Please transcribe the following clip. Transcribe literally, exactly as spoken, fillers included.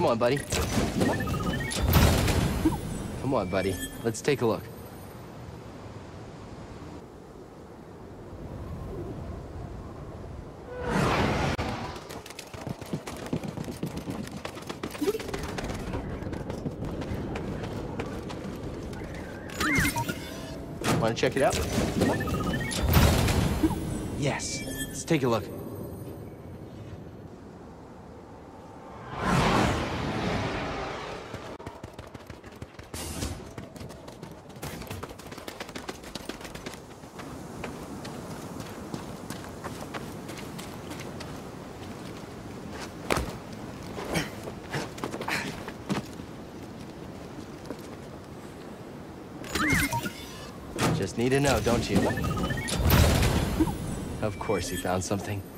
on, buddy. Come on, buddy. Let's take a look. Want to check it out? Yes. Let's take a look. Just need to know, don't you? Of course he found something.